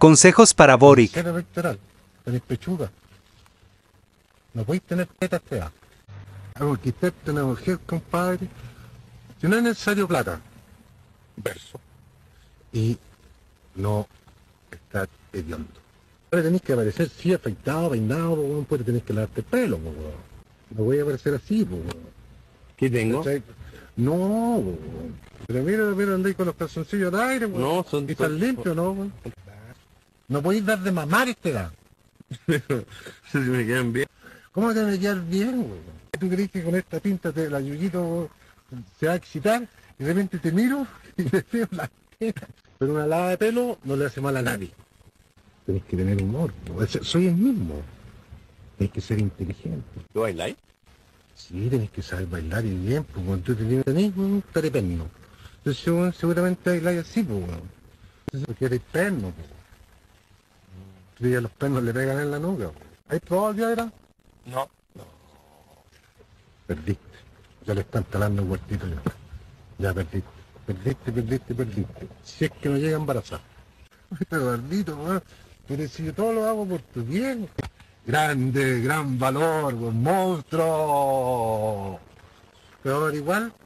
Consejos para Boric. Cero pectoral, tenés pechuga. No podéis tener tetas feas. Algo que quitarte una mujer, compadre. Si no es necesario plata, verso. Y no estar hediondo. Ahora tenés que aparecer, sí, afeitado, peinado, pues tenés que lavarte el pelo, po, weón. No voy a aparecer así, pues. ¿Qué tengo? ¿Cachai? No, po, weón. Pero mira, andáis con los calzoncillos al aire, weón. No, son... Y estás limpio, ¿no, weón? No podéis dar de mamar esta edad. Si me quedan bien. ¿Cómo te va a quedar bien, weón? ¿Tú crees que con esta pinta la Yuyito, weón, se va a excitar? Y de repente te miro y le veo la teta. Pero una lava de pelo no le hace mal a nadie. Tenés que tener humor, po. Soy el mismo. Tenés que ser inteligente. ¿Tú bailáis? Sí, tenés que saber bailar y bien, pues cuando tú tenés un careperno. Entonces, weón, seguramente bailáis así, pues, weón. Entonces, porque eres perno, pues. Tú ya los pernos le pegan en la nuca, pues. ¿Has probado ya era? No. Perdiste. Ya le están talando el huertito ya. Ya perdiste. Perdiste. Si es que no llega a embarazar. Pero gordito, weón. Pero si yo todo lo hago por tu bien. Grande, gran valor, weón. Monstruo. Pero ahora igual